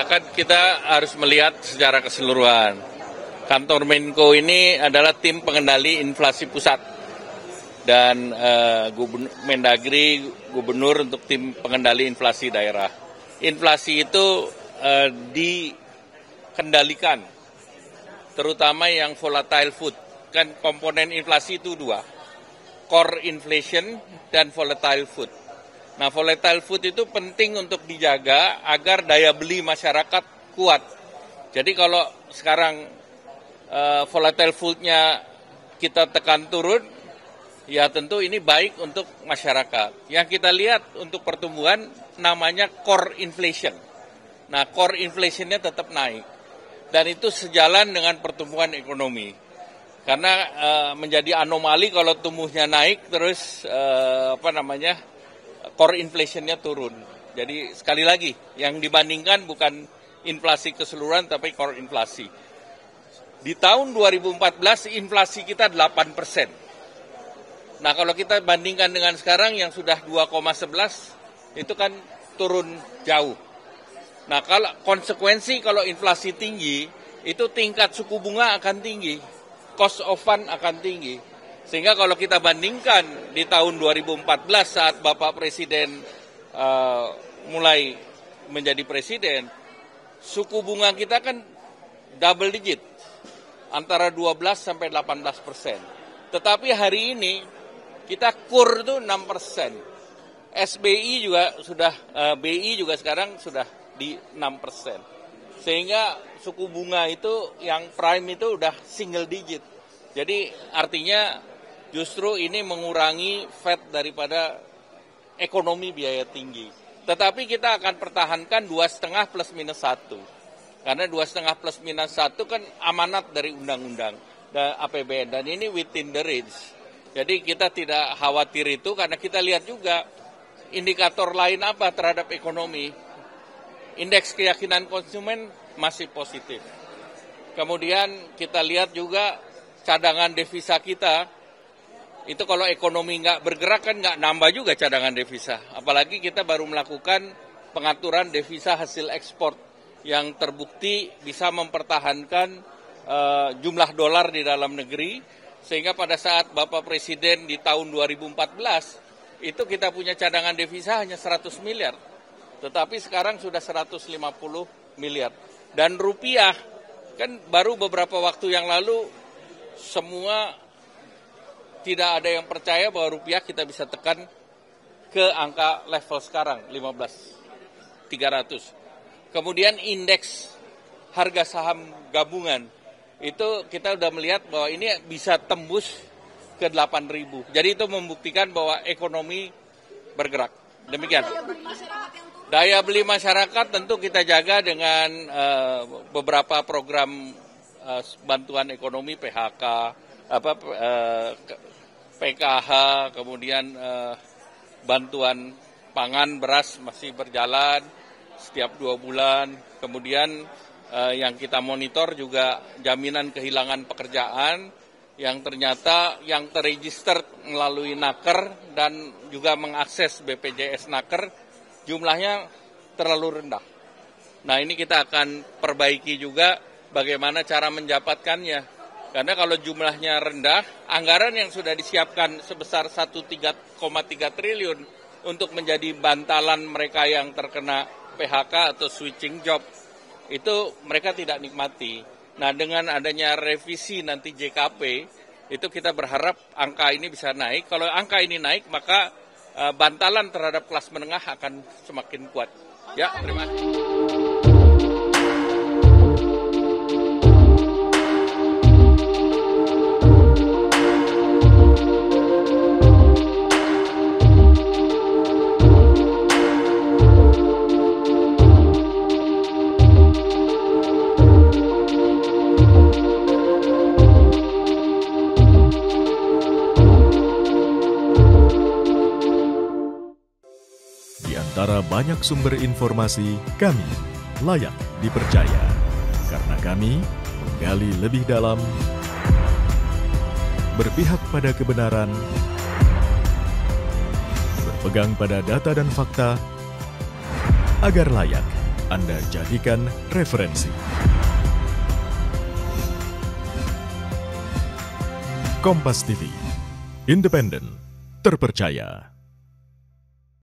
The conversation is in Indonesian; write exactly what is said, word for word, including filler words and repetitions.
kan kita harus melihat secara keseluruhan. Kantor Menko ini adalah tim pengendali inflasi pusat dan uh, gubernur, Mendagri, gubernur untuk tim pengendali inflasi daerah. Inflasi itu uh, dikendalikan, terutama yang volatile food. Kan komponen inflasi itu dua, core inflation dan volatile food. Nah, volatile food itu penting untuk dijaga agar daya beli masyarakat kuat. Jadi kalau sekarang uh, volatile food-nya kita tekan turun, ya tentu ini baik untuk masyarakat. Yang kita lihat untuk pertumbuhan namanya core inflation. Nah, core inflation-nya tetap naik. Dan itu sejalan dengan pertumbuhan ekonomi. Karena uh, menjadi anomali kalau tumbuhnya naik terus uh, apa namanya? core inflation-nya turun. Jadi sekali lagi, yang dibandingkan bukan inflasi keseluruhan, tapi core inflasi. Di tahun dua ribu empat belas, inflasi kita delapan persen. Nah, kalau kita bandingkan dengan sekarang yang sudah dua koma sebelas, itu kan turun jauh. Nah, kalau konsekuensi kalau inflasi tinggi, itu tingkat suku bunga akan tinggi, cost of fund akan tinggi. Sehingga kalau kita bandingkan di tahun dua ribu empat belas saat Bapak Presiden uh, mulai menjadi presiden, suku bunga kita kan double digit, antara dua belas sampai delapan belas persen. Tetapi hari ini kita kur itu enam persen. S B I juga sudah, uh, B I juga sekarang sudah di enam persen. Sehingga suku bunga itu yang prime itu udah single digit. Jadi artinya justru ini mengurangi Fed daripada ekonomi biaya tinggi. Tetapi kita akan pertahankan dua koma lima plus minus satu. Karena dua koma lima plus minus satu kan amanat dari undang-undang dan A P B N. Dan ini within the range. Jadi kita tidak khawatir itu karena kita lihat juga indikator lain apa terhadap ekonomi. Indeks keyakinan konsumen masih positif. Kemudian kita lihat juga cadangan devisa kita. Itu kalau ekonomi nggak bergerak kan nggak nambah juga cadangan devisa. Apalagi kita baru melakukan pengaturan devisa hasil ekspor yang terbukti bisa mempertahankan uh, jumlah dolar di dalam negeri. Sehingga pada saat Bapak Presiden di tahun dua ribu empat belas, itu kita punya cadangan devisa hanya seratus miliar. Tetapi sekarang sudah seratus lima puluh miliar. Dan rupiah, kan baru beberapa waktu yang lalu semua tidak ada yang percaya bahwa rupiah kita bisa tekan ke angka level sekarang, lima belas tiga ratus. Kemudian indeks harga saham gabungan, itu kita sudah melihat bahwa ini bisa tembus ke delapan ribu. Jadi itu membuktikan bahwa ekonomi bergerak. Demikian. Daya beli masyarakat tentu kita jaga dengan uh, beberapa program uh, bantuan ekonomi P H K, apa uh, P K H, kemudian eh, bantuan pangan beras masih berjalan setiap dua bulan. Kemudian eh, yang kita monitor juga jaminan kehilangan pekerjaan yang ternyata yang terregister melalui Naker dan juga mengakses B P J S Naker jumlahnya terlalu rendah. Nah, ini kita akan perbaiki juga bagaimana cara mendapatkannya. Karena kalau jumlahnya rendah, anggaran yang sudah disiapkan sebesar satu koma tiga triliun untuk menjadi bantalan mereka yang terkena P H K atau switching job, itu mereka tidak nikmati. Nah, dengan adanya revisi nanti J K P, itu kita berharap angka ini bisa naik. Kalau angka ini naik, maka uh, bantalan terhadap kelas menengah akan semakin kuat. Ya, terima kasih. Antara banyak sumber informasi, kami layak dipercaya. Karena kami menggali lebih dalam, berpihak pada kebenaran, berpegang pada data dan fakta, agar layak Anda jadikan referensi. Kompas T V, independen, terpercaya.